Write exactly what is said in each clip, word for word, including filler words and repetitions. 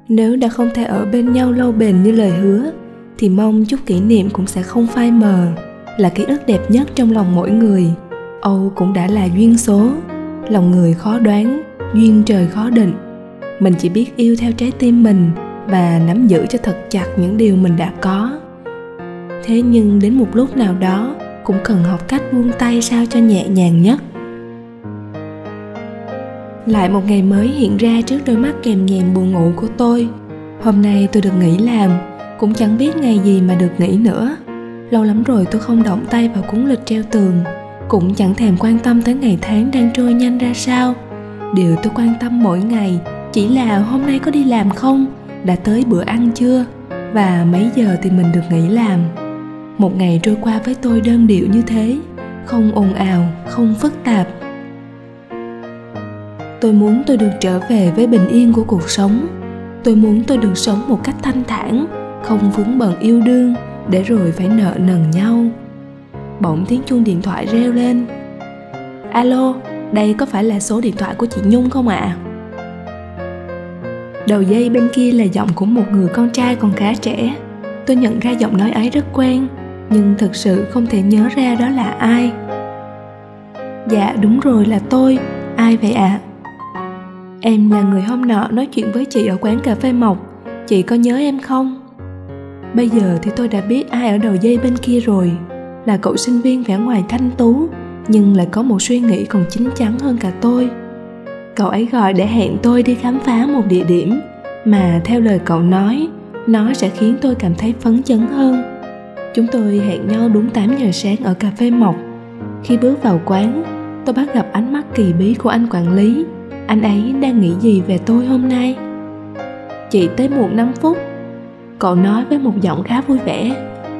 Nếu đã không thể ở bên nhau lâu bền như lời hứa, thì mong chút kỷ niệm cũng sẽ không phai mờ, là ký ức đẹp nhất trong lòng mỗi người. Âu cũng đã là duyên số, lòng người khó đoán, duyên trời khó định. Mình chỉ biết yêu theo trái tim mình và nắm giữ cho thật chặt những điều mình đã có. Thế nhưng đến một lúc nào đó cũng cần học cách buông tay sao cho nhẹ nhàng nhất. Lại một ngày mới hiện ra trước đôi mắt kèm nhèm buồn ngủ của tôi. Hôm nay tôi được nghỉ làm, cũng chẳng biết ngày gì mà được nghỉ nữa. Lâu lắm rồi tôi không động tay vào cuốn lịch treo tường, cũng chẳng thèm quan tâm tới ngày tháng đang trôi nhanh ra sao. Điều tôi quan tâm mỗi ngày chỉ là hôm nay có đi làm không, đã tới bữa ăn chưa, và mấy giờ thì mình được nghỉ làm. Một ngày trôi qua với tôi đơn điệu như thế, không ồn ào, không phức tạp. Tôi muốn tôi được trở về với bình yên của cuộc sống. Tôi muốn tôi được sống một cách thanh thản, không vướng bận yêu đương, để rồi phải nợ nần nhau. Bỗng tiếng chuông điện thoại reo lên. Alo, đây có phải là số điện thoại của chị Nhung không ạ? À? Đầu dây bên kia là giọng của một người con trai còn khá trẻ. Tôi nhận ra giọng nói ấy rất quen, nhưng thực sự không thể nhớ ra đó là ai. Dạ đúng rồi, là tôi. Ai vậy ạ? À? Em là người hôm nọ nói chuyện với chị ở quán cà phê Mộc. Chị có nhớ em không? Bây giờ thì tôi đã biết ai ở đầu dây bên kia rồi. Là cậu sinh viên vẻ ngoài thanh tú, nhưng lại có một suy nghĩ còn chín chắn hơn cả tôi. Cậu ấy gọi để hẹn tôi đi khám phá một địa điểm mà theo lời cậu nói, nó sẽ khiến tôi cảm thấy phấn chấn hơn. Chúng tôi hẹn nhau đúng tám giờ sáng ở cà phê Mộc. Khi bước vào quán, tôi bắt gặp ánh mắt kỳ bí của anh quản lý. Anh ấy đang nghĩ gì về tôi hôm nay? Chị tới muộn năm phút, cậu nói với một giọng khá vui vẻ.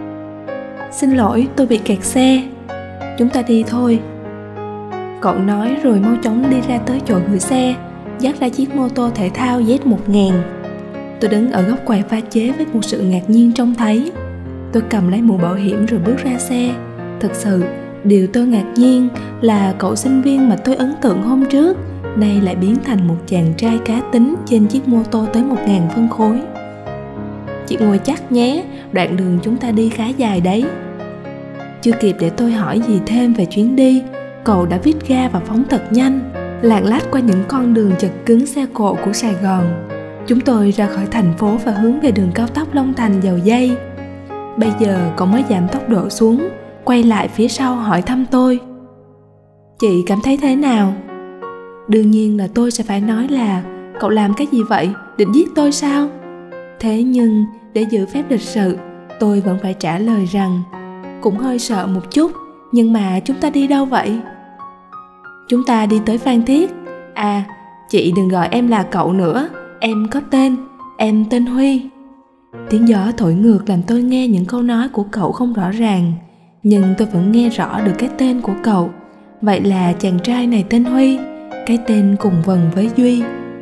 Xin lỗi, tôi bị kẹt xe. Chúng ta đi thôi. Cậu nói rồi mau chóng đi ra tới chỗ gửi xe, dắt ra chiếc mô tô thể thao Z một nghìn. Tôi đứng ở góc quầy pha chế với một sự ngạc nhiên trông thấy. Tôi cầm lấy mũ bảo hiểm rồi bước ra xe. Thực sự, điều tôi ngạc nhiên là cậu sinh viên mà tôi ấn tượng hôm trước nay lại biến thành một chàng trai cá tính trên chiếc mô tô tới một ngàn phân khối. Chị ngồi chắc nhé, đoạn đường chúng ta đi khá dài đấy. Chưa kịp để tôi hỏi gì thêm về chuyến đi, cậu đã vít ga và phóng thật nhanh, lạng lách qua những con đường chật cứng xe cộ của Sài Gòn. Chúng tôi ra khỏi thành phố và hướng về đường cao tốc Long Thành Dầu Giây. Bây giờ cậu mới giảm tốc độ xuống, quay lại phía sau hỏi thăm tôi. Chị cảm thấy thế nào? Đương nhiên là tôi sẽ phải nói là cậu làm cái gì vậy? Định giết tôi sao? Thế nhưng để giữ phép lịch sự, tôi vẫn phải trả lời rằng cũng hơi sợ một chút, nhưng mà chúng ta đi đâu vậy? Chúng ta đi tới Phan Thiết. À, chị đừng gọi em là cậu nữa, em có tên, em tên Huy. Tiếng gió thổi ngược làm tôi nghe những câu nói của cậu không rõ ràng, nhưng tôi vẫn nghe rõ được cái tên của cậu. Vậy là chàng trai này tên Huy, cái tên cùng vần với Duy.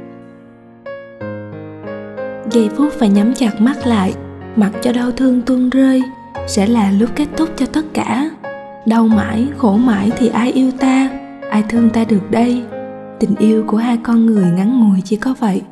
Giây phút phải nhắm chặt mắt lại, mặc cho đau thương tuôn rơi, sẽ là lúc kết thúc cho tất cả. Đau mãi, khổ mãi thì ai yêu ta, ai thương ta được đây? Tình yêu của hai con người ngắn ngủi chỉ có vậy.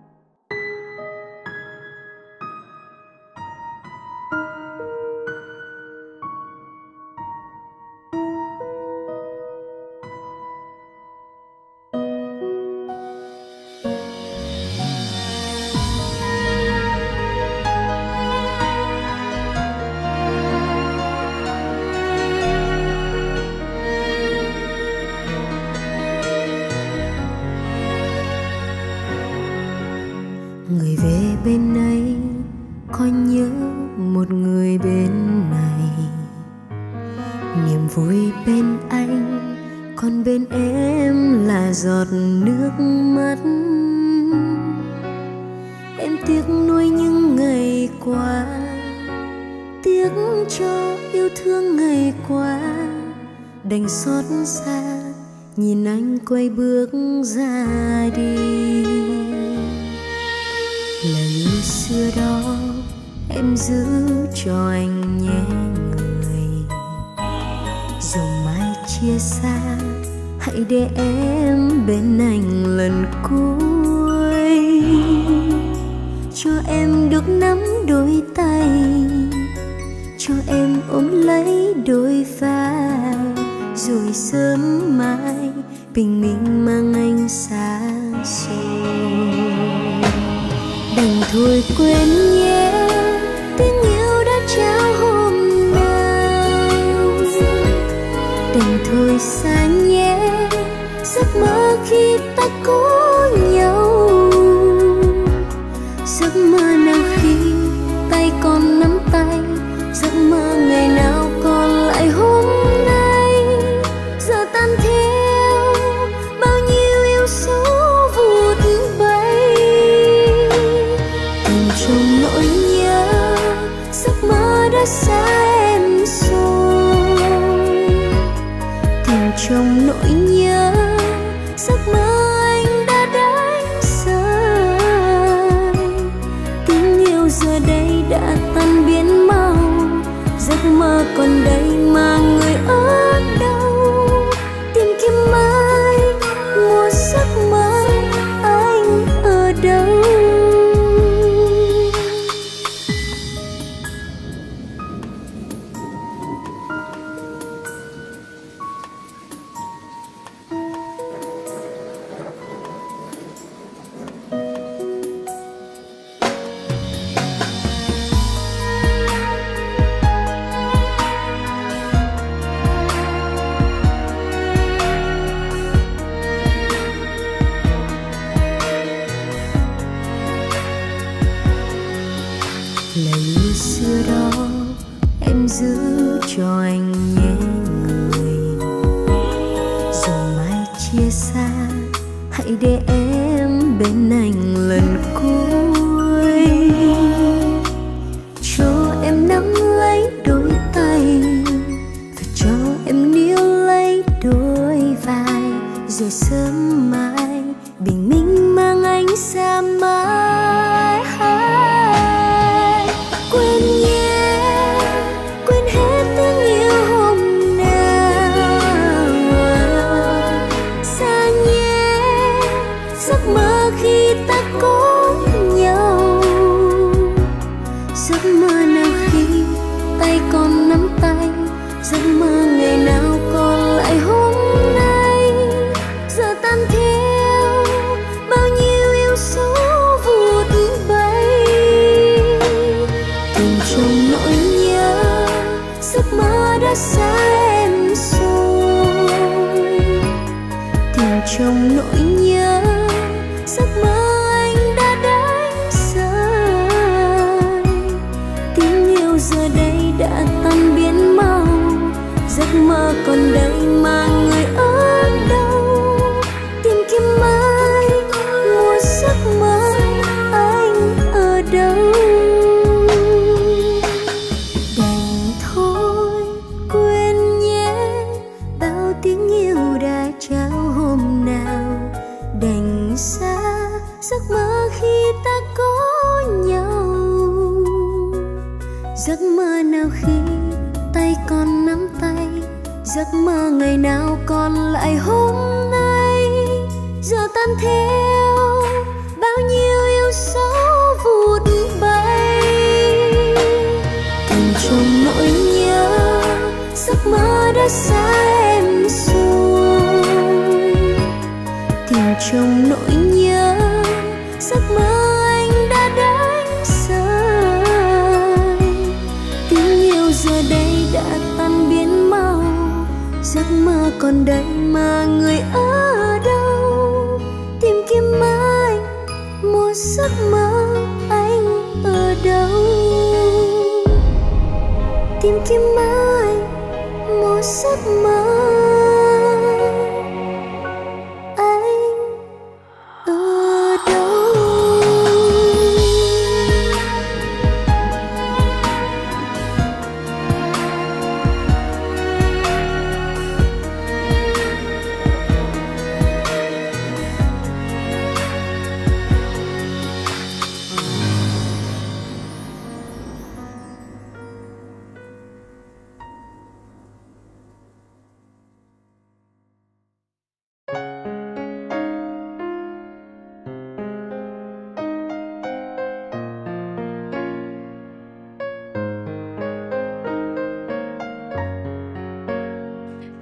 Người về bên ấy có nhớ một người bên này, niềm vui bên anh còn bên em là giọt nước mắt. Em tiếc nuối những ngày qua, tiếc cho yêu thương ngày qua, đành xót xa nhìn anh quay bước ra đi. Lời xưa đó em giữ cho anh nhé người, dù mai chia xa hãy để em bên anh lần cuối. cho em được nắm đôi tay, cho em ôm lấy đôi vai, rồi sớm mai bình minh mang anh xa xôi. Đành thôi quên nhé tình yêu đã trao hôm nào, đành thôi xa nhé giấc mơ khi ta có nhau, giấc mơ nào khi tay còn nắm tay, giấc mơ ngày nào còn lại hôm nay. Giờ tan theo bao nhiêu yêu dấu vụt bay, tìm trong nỗi nhớ giấc mơ đã xa em rồi, tìm trong nỗi nhớ giấc mơ anh đã đánh rơi. Tình yêu giờ đây đã tan biến mau, giấc mơ còn đây mà người ở đâu? Tìm kiếm mãi một giấc mơ, anh ở đâu? Lời xưa đó em giữ cho anh nhé người, dù mai chia xa hãy để em bên anh lần cuối. Cho em nắm lấy đôi tay và cho em níu lấy đôi vai, rồi sớm mai bình minh mang anh xa mãi. Quên nhé, quên hết tiếng yêu hôm nào, xa nhé giấc mơ khi ta có nhau, giấc mơ nào khi tay còn nắm tay, giấc mơ ngày nào còn lại hôm nay. Giờ tan theo bao nhiêu yêu dấu vụt bay, tìm trong nỗi nhớ giấc mơ đã xa em rồi, tìm trong nỗi nhớ giấc mơ anh đã đánh rơi. Tình yêu giờ đây đã tan biến mau, giấc mơ còn đây mà người ở đâu? Tìm kiếm mãi một giấc mơ, anh ở đâu? Đành thôi quên nhé bao tiếng yêu đã trao hôm nào, đành xa giấc mơ khi ta có nhau, giấc mơ nào khi tay còn nắm tay, giấc mơ ngày nào còn lại hôm nay. Giờ tan theo bao nhiêu yêu dấu vụt bay, tìm trong nỗi nhớ giấc mơ đã xa em rồi, tìm trong nỗi nhớ giấc mơ anh đã đánh rơi. Tình yêu giờ đây đã tan biến mau, giấc mơ còn đây mà người ở đâu? Tìm kiếm mãi một giấc mơ, anh ở đâu? Tìm kiếm mãi một giấc mơ, anh ở đâu?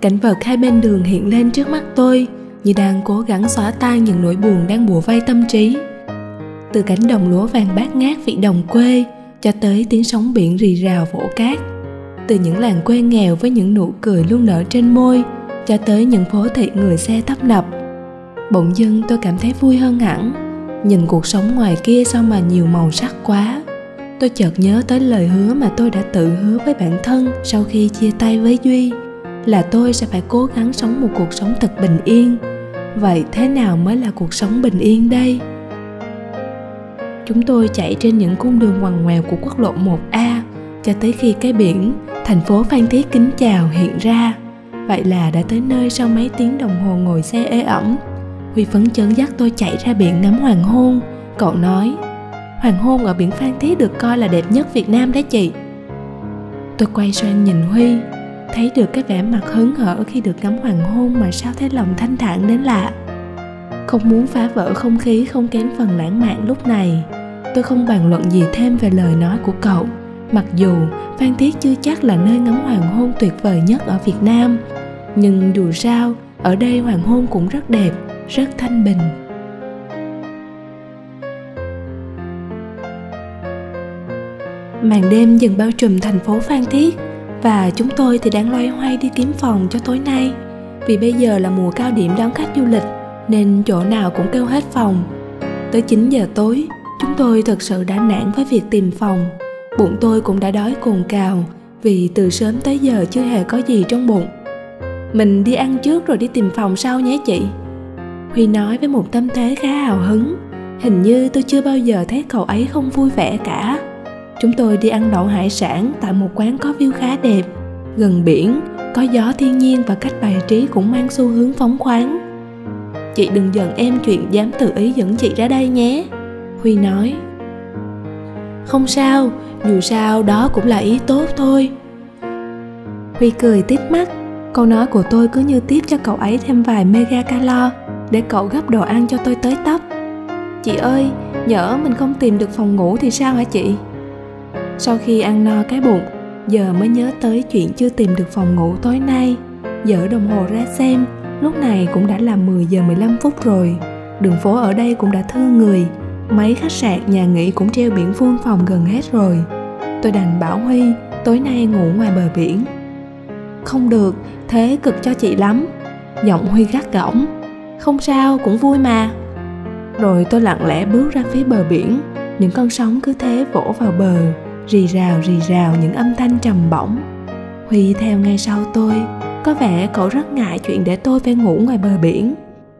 Cảnh vật hai bên đường hiện lên trước mắt tôi, như đang cố gắng xóa tan những nỗi buồn đang bủa vây tâm trí. Từ cánh đồng lúa vàng bát ngát vị đồng quê cho tới tiếng sóng biển rì rào vỗ cát, từ những làng quê nghèo với những nụ cười luôn nở trên môi cho tới những phố thị người xe tấp nập, bỗng dưng tôi cảm thấy vui hơn hẳn. Nhìn cuộc sống ngoài kia sao mà nhiều màu sắc quá. Tôi chợt nhớ tới lời hứa mà tôi đã tự hứa với bản thân sau khi chia tay với Duy, là tôi sẽ phải cố gắng sống một cuộc sống thật bình yên. Vậy thế nào mới là cuộc sống bình yên đây? Chúng tôi chạy trên những cung đường ngoằn ngoèo của quốc lộ một A cho tới khi cái biển thành phố Phan Thiết kính chào hiện ra. Vậy là đã tới nơi sau mấy tiếng đồng hồ ngồi xe ê ẩm. Huy phấn chấn dắt tôi chạy ra biển ngắm hoàng hôn. Cậu nói, hoàng hôn ở biển Phan Thiết được coi là đẹp nhất Việt Nam đấy chị. Tôi quay sang nhìn Huy, thấy được cái vẻ mặt hớn hở khi được ngắm hoàng hôn mà sao thấy lòng thanh thản đến lạ. Không muốn phá vỡ không khí không kém phần lãng mạn lúc này, tôi không bàn luận gì thêm về lời nói của cậu. Mặc dù Phan Thiết chưa chắc là nơi ngắm hoàng hôn tuyệt vời nhất ở Việt Nam, nhưng dù sao, ở đây hoàng hôn cũng rất đẹp, rất thanh bình. Màn đêm dần bao trùm thành phố Phan Thiết, và chúng tôi thì đang loay hoay đi kiếm phòng cho tối nay. Vì bây giờ là mùa cao điểm đón khách du lịch, nên chỗ nào cũng kêu hết phòng. Tới chín giờ tối, chúng tôi thực sự đã nản với việc tìm phòng. Bụng tôi cũng đã đói cồn cào, vì từ sớm tới giờ chưa hề có gì trong bụng. Mình đi ăn trước rồi đi tìm phòng sau nhé chị. Huy nói với một tâm thế khá hào hứng. Hình như tôi chưa bao giờ thấy cậu ấy không vui vẻ cả. Chúng tôi đi ăn đậu hải sản tại một quán có view khá đẹp, gần biển, có gió thiên nhiên và cách bày trí cũng mang xu hướng phóng khoáng. Chị đừng giận em chuyện dám tự ý dẫn chị ra đây nhé, Huy nói. Không sao, dù sao đó cũng là ý tốt thôi. Huy cười tít mắt. Câu nói của tôi cứ như tiếp cho cậu ấy thêm vài mega calo để cậu gấp đồ ăn cho tôi tới tấp. Chị ơi, nhỡ mình không tìm được phòng ngủ thì sao hả chị? Sau khi ăn no cái bụng, giờ mới nhớ tới chuyện chưa tìm được phòng ngủ tối nay. Dở đồng hồ ra xem, lúc này cũng đã là mười giờ mười lăm phút rồi. Đường phố ở đây cũng đã thưa người, mấy khách sạn, nhà nghỉ cũng treo biển full phòng gần hết rồi. Tôi đành bảo Huy tối nay ngủ ngoài bờ biển. Không được, thế cực cho chị lắm. Giọng Huy gắt gỏng. Không sao, cũng vui mà. Rồi tôi lặng lẽ bước ra phía bờ biển. Những con sóng cứ thế vỗ vào bờ, rì rào rì rào những âm thanh trầm bổng. Huy theo ngay sau tôi. Có vẻ cậu rất ngại chuyện để tôi phải ngủ ngoài bờ biển.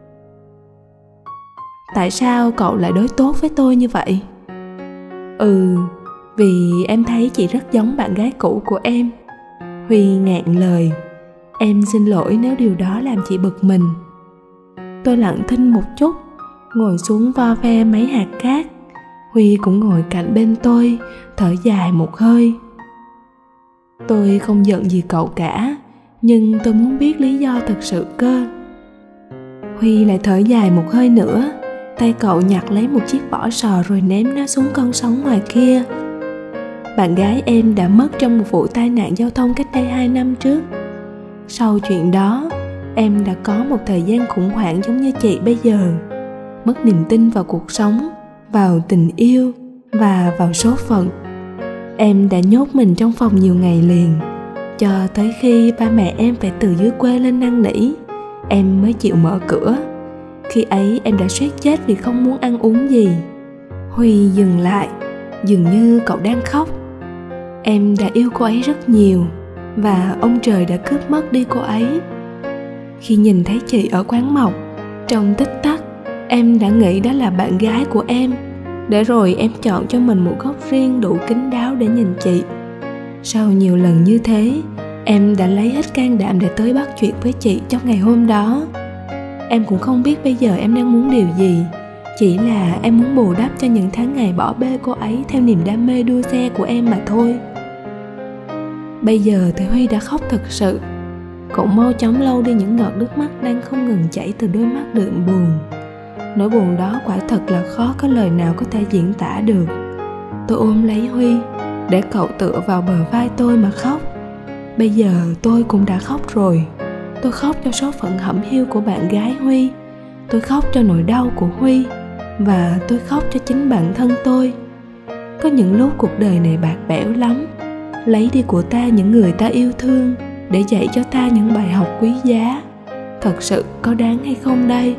Tại sao cậu lại đối tốt với tôi như vậy? Ừ, vì em thấy chị rất giống bạn gái cũ của em. Huy ngạn lời. Em xin lỗi nếu điều đó làm chị bực mình. Tôi lặng thinh một chút, ngồi xuống vo ve mấy hạt cát. Huy cũng ngồi cạnh bên tôi, thở dài một hơi. Tôi không giận gì cậu cả, nhưng tôi muốn biết lý do thực sự cơ. Huy lại thở dài một hơi nữa. Tay cậu nhặt lấy một chiếc vỏ sò rồi ném nó xuống con sóng ngoài kia. Bạn gái em đã mất trong một vụ tai nạn giao thông cách đây hai năm trước. Sau chuyện đó, em đã có một thời gian khủng hoảng giống như chị bây giờ. Mất niềm tin vào cuộc sống, vào tình yêu và vào số phận. Em đã nhốt mình trong phòng nhiều ngày liền, cho tới khi ba mẹ em phải từ dưới quê lên năn nỉ, em mới chịu mở cửa. Khi ấy em đã suýt chết vì không muốn ăn uống gì. Huy dừng lại, dường như cậu đang khóc. Em đã yêu cô ấy rất nhiều, và ông trời đã cướp mất đi cô ấy. Khi nhìn thấy chị ở quán mộc, trong tích tắc, em đã nghĩ đó là bạn gái của em. Để rồi em chọn cho mình một góc riêng đủ kín đáo để nhìn chị. Sau nhiều lần như thế, em đã lấy hết can đảm để tới bắt chuyện với chị trong ngày hôm đó. Em cũng không biết bây giờ em đang muốn điều gì. Chỉ là em muốn bù đắp cho những tháng ngày bỏ bê cô ấy theo niềm đam mê đua xe của em mà thôi. Bây giờ thì Huy đã khóc thật sự. Cậu mau chóng lau đi những giọt nước mắt đang không ngừng chảy từ đôi mắt đượm buồn. Nỗi buồn đó quả thật là khó có lời nào có thể diễn tả được. Tôi ôm lấy Huy, để cậu tựa vào bờ vai tôi mà khóc. Bây giờ tôi cũng đã khóc rồi. Tôi khóc cho số phận hẩm hiu của bạn gái Huy. Tôi khóc cho nỗi đau của Huy. Và tôi khóc cho chính bản thân tôi. Có những lúc cuộc đời này bạc bẽo lắm. Lấy đi của ta những người ta yêu thương để dạy cho ta những bài học quý giá. Thật sự có đáng hay không đây?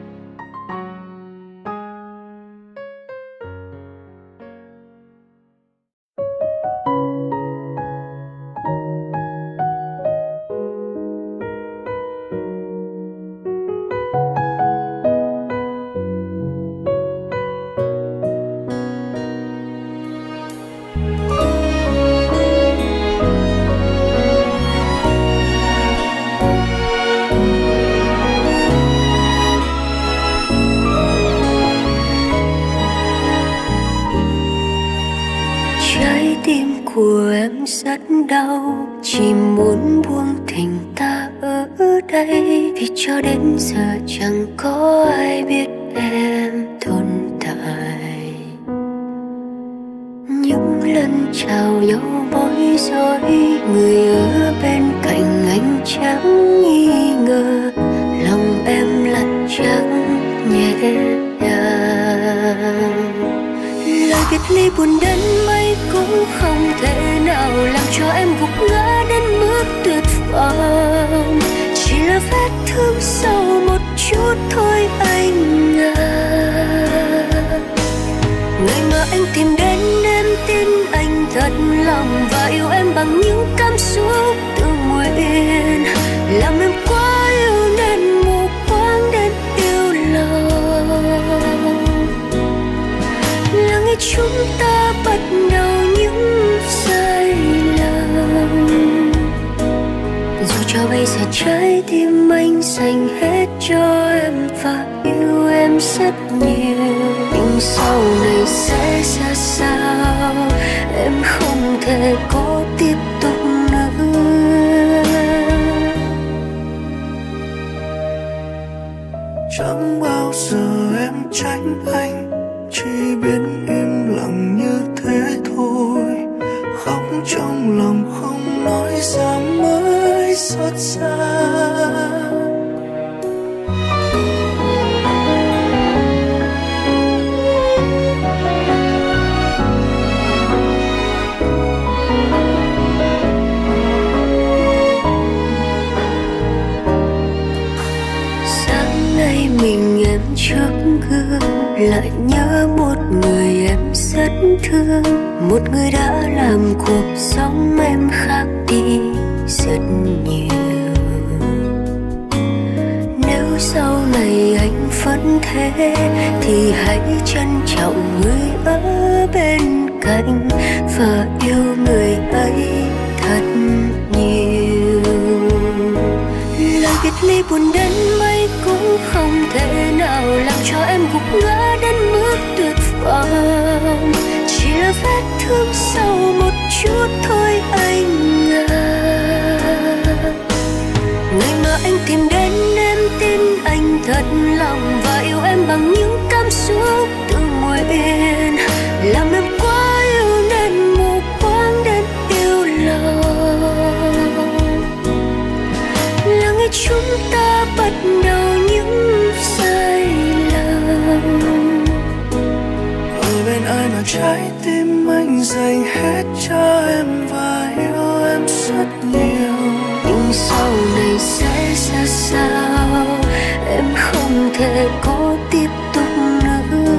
Của em rất đau, chỉ muốn buông tình ta ở đây, vì cho đến giờ chẳng có ai biết em tồn tại. Những lần chào nhau bối rối, người ở bên cạnh anh chẳng nghi ngờ, lòng em lạnh trắng nhẹ nhàng. Lời biệt ly buồn đến mấy cũng không thể nào làm cho em gục ngã đến mức tuyệt vọng. Chỉ là vết thương sâu một chút thôi anh à. Ngày mà anh tìm đến em tin anh thật lòng và yêu em bằng những cảm xúc tự nguyện. Làm em quá yêu nên mù quáng đến yêu lòng. Là ngày chúng ta bắt đầu những sai lầm, dù cho bây giờ trái tim anh dành hết cho em và yêu em rất nhiều. Nhưng sau này sẽ ra sao em không thể có tiếp tục nữa. Chẳng bao giờ em tránh anh, chỉ biết im lặng như thế thôi. Khóc trong lòng không nói ra mới xót xa. Sáng nay mình em trước gương, lại nhớ một người em rất thương, một người đã làm cuộc sống em khác đi rất nhiều. Nếu sau này anh vẫn thế thì hãy trân trọng người ở bên cạnh và yêu người ấy thật nhiều. Lời biệt ly buồn đến mấy cũng không thể nào làm cho em gục ngã đến mức tuyệt vọng. Chỉ là vết thương sâu một chút thôi anh à. Ngày mà anh tìm đến em tin anh thật lòng và yêu em bằng những cảm xúc tự nguyện. Làm em quá yêu nên mù quáng đến yêu lòng. Là ngày chúng ta bắt đầu những sai lầm, ở bên ai mà trái tim anh dành hết cho em và yêu em rất nhiều. nhưng sau này sẽ ra sao em không thể có tiếp tục nữa.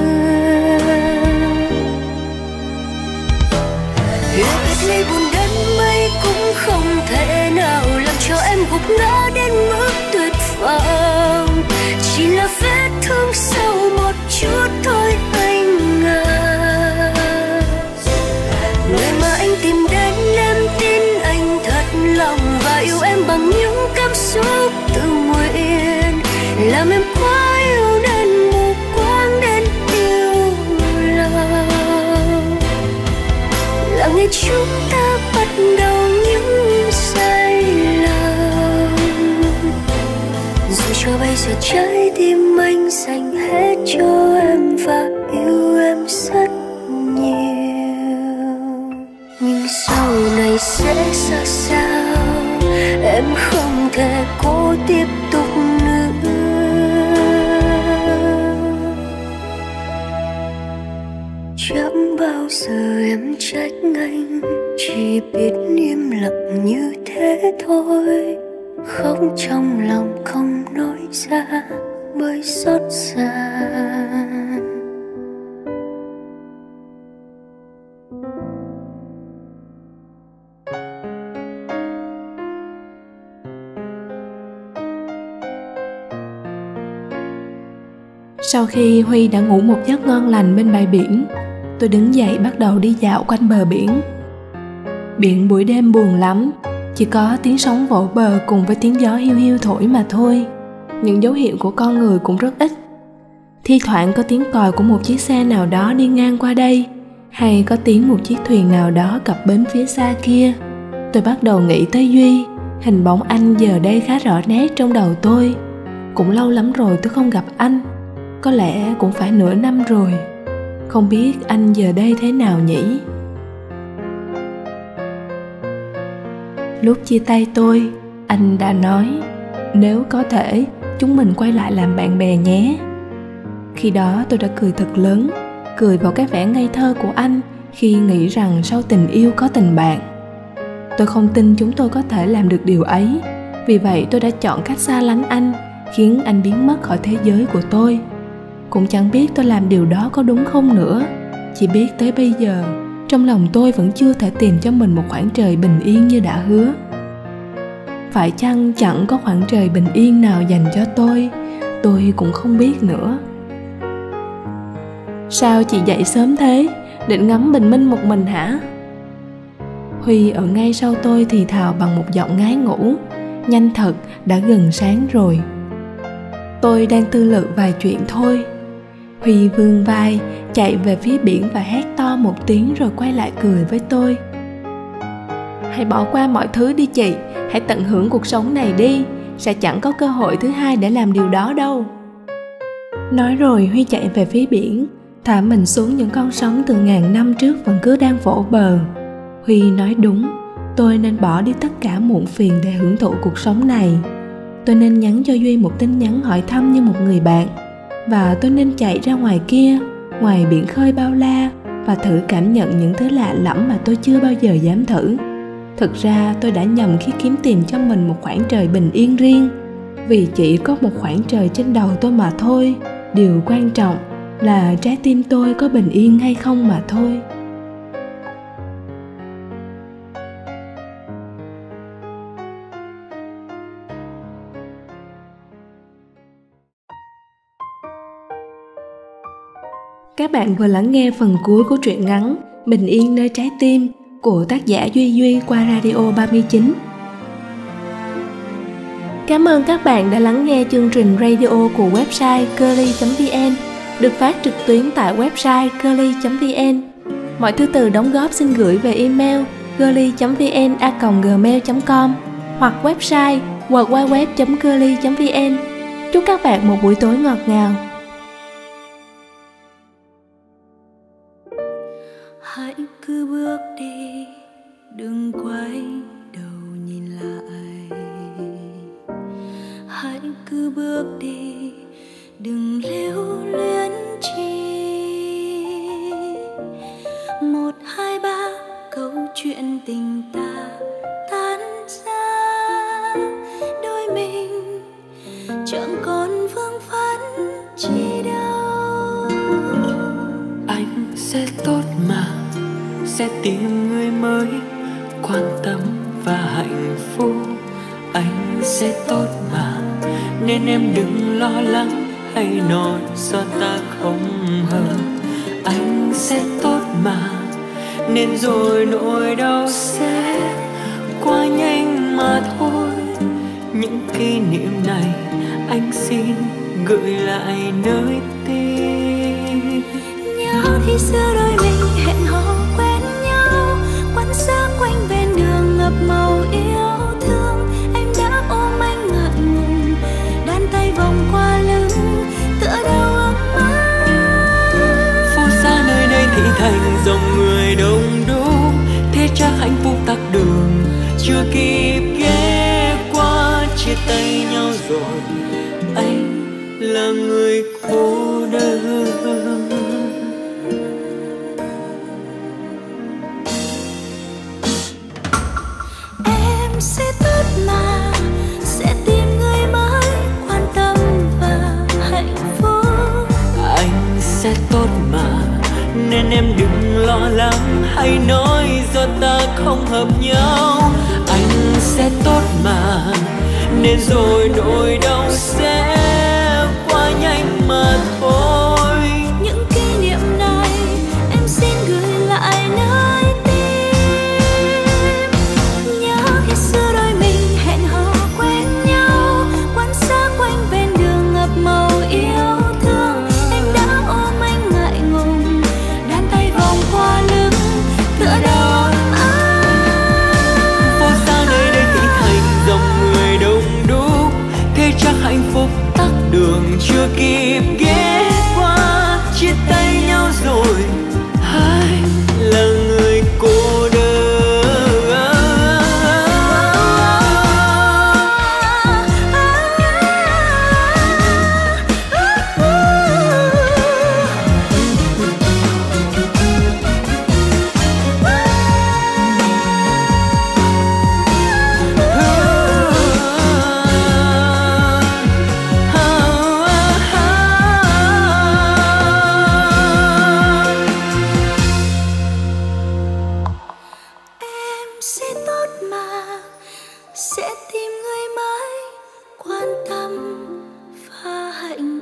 Lời biệt ly buồn đến mấy cũng không thể nào làm cho em gục ngã đến mức tuyệt vọng. Chỉ là vết thương sâu một chút thôi anh à. Ngày mà anh tìm đến em tin anh thật lòng và yêu em bằng những cảm xúc tự nguyện. Làm em quá yêu nên mù quáng đến yêu lòng. Là ngày chúng ta bắt đầu những sai lầm, dù cho bây giờ trái tim anh dành hết cho em và yêu em rất nhiều. Nhưng sau này sẽ ra sao em không thể có tiếp tục nữa. Chẳng bao giờ em trách anh, chỉ biết im lặng như thế thôi. Khóc trong lòng không nói ra bởi xót xa. Sau khi Huy đã ngủ một giấc ngon lành bên bãi biển, tôi đứng dậy bắt đầu đi dạo quanh bờ biển. Biển buổi đêm buồn lắm, chỉ có tiếng sóng vỗ bờ cùng với tiếng gió hiu hiu thổi mà thôi. Những dấu hiệu của con người cũng rất ít. Thi thoảng có tiếng còi của một chiếc xe nào đó đi ngang qua đây, hay có tiếng một chiếc thuyền nào đó cập bến phía xa kia. Tôi bắt đầu nghĩ tới Duy. Hình bóng anh giờ đây khá rõ nét trong đầu tôi. Cũng lâu lắm rồi tôi không gặp anh. Có lẽ cũng phải nửa năm rồi. Không biết anh giờ đây thế nào nhỉ? Lúc chia tay tôi, anh đã nói nếu có thể chúng mình quay lại làm bạn bè nhé. Khi đó tôi đã cười thật lớn, cười vào cái vẻ ngây thơ của anh khi nghĩ rằng sau tình yêu có tình bạn. Tôi không tin chúng tôi có thể làm được điều ấy. Vì vậy tôi đã chọn cách xa lánh anh, khiến anh biến mất khỏi thế giới của tôi. Cũng chẳng biết tôi làm điều đó có đúng không nữa. Chỉ biết tới bây giờ, trong lòng tôi vẫn chưa thể tìm cho mình một khoảng trời bình yên như đã hứa. Phải chăng chẳng có khoảng trời bình yên nào dành cho tôi? Tôi cũng không biết nữa. Sao chị dậy sớm thế? Định ngắm bình minh một mình hả? Huy ở ngay sau tôi thì thào bằng một giọng ngái ngủ. Nhanh thật, đã gần sáng rồi. Tôi đang tư lự vài chuyện thôi. Huy vươn vai, chạy về phía biển và hét to một tiếng rồi quay lại cười với tôi. Hãy bỏ qua mọi thứ đi chị, hãy tận hưởng cuộc sống này đi. Sẽ chẳng có cơ hội thứ hai để làm điều đó đâu. Nói rồi Huy chạy về phía biển, thả mình xuống những con sóng từ ngàn năm trước vẫn cứ đang vỗ bờ. Huy nói đúng, tôi nên bỏ đi tất cả muộn phiền để hưởng thụ cuộc sống này. Tôi nên nhắn cho Duy một tin nhắn hỏi thăm như một người bạn. Và tôi nên chạy ra ngoài kia, ngoài biển khơi bao la, và thử cảm nhận những thứ lạ lẫm mà tôi chưa bao giờ dám thử. Thực ra tôi đã nhầm khi kiếm tìm cho mình một khoảng trời bình yên riêng. Vì chỉ có một khoảng trời trên đầu tôi mà thôi. Điều quan trọng là trái tim tôi có bình yên hay không mà thôi. Các bạn vừa lắng nghe phần cuối của truyện ngắn Bình Yên Nơi Trái Tim của tác giả Duy Duy qua Radio ba mươi chín. Cảm ơn các bạn đã lắng nghe chương trình radio của website curly chấm vn, được phát trực tuyến tại website curly chấm vn. Mọi thư từ đóng góp xin gửi về email curly chấm vn a còng gmail chấm com hoặc website w w w chấm curly chấm vn. Chúc các bạn một buổi tối ngọt ngào. Hãy cứ bước đi, đừng quay đầu nhìn lại. Hãy cứ bước đi, đừng lưu luyến chi. Một hai ba câu chuyện tình ta tan ra, đôi mình chẳng còn vương vấn chi đâu. Anh sẽ tốt mà, sẽ tìm người mới quan tâm và hạnh phúc. Anh sẽ tốt mà, nên em đừng lo lắng hay nói do ta không hợp. Anh sẽ tốt mà, nên rồi nỗi đau sẽ qua nhanh mà thôi. Những kỷ niệm này anh xin gửi lại nơi tim. Nhớ khi xưa đôi mình hẹn hò quen nhau, quán xá quanh ven đường ngập màu yêu thương. Em đã ôm anh ngượng ngùng, đan tay vòng qua lưng, tựa đầu ấm áp. Phố xa nơi đây thị thành dòng người đông đúc, thế chắc hạnh phúc tắc đường chưa kịp ghé qua, chia tay nhau là người cô đơn. Em sẽ tốt mà, sẽ tìm người mới quan tâm và hạnh phúc. Anh sẽ tốt mà, nên em đừng lo lắng hay nói do ta không hợp nhau. Anh sẽ tốt mà, nên rồi nỗi đau sẽ qua nhanh mà thôi. Những kỷ niệm này em xin gửi lại nơi tim. Nhớ khi xưa đôi mình hẹn hò quen nhau, quan sát quanh ven đường ngập màu yêu thương. Em đã ôm anh ngại ngùng, đan tay vòng qua lưng tựa đầu ấm áp. Phố xa nơi đây thì thành dòng người đông đúc, thế chắc hạnh phúc tắc đường chưa kịp ghé qua. Chia tay nhau rồi, hai là người cô đơn. Sẽ tốt mà, sẽ tìm người mới quan tâm và hạnh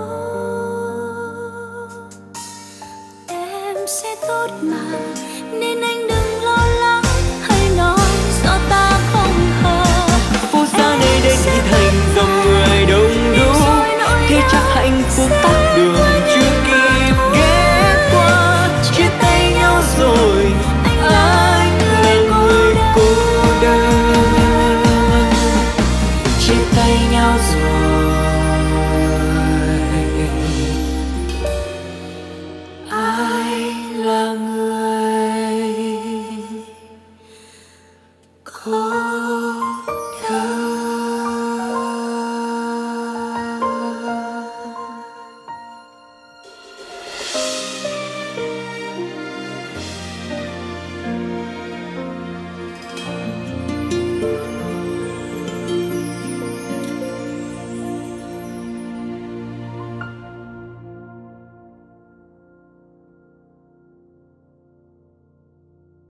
phúc. Em sẽ tốt mà, nên anh đừng lo lắng hay nói do ta không hợp. Phố xa nơi đây thì thành dòng người đông đúc, thế chắc hạnh phúc tắc đường chưa kịp ghé qua. Chia tay nhau rồi, anh là người cô đơn. Chia tay nhau rồi.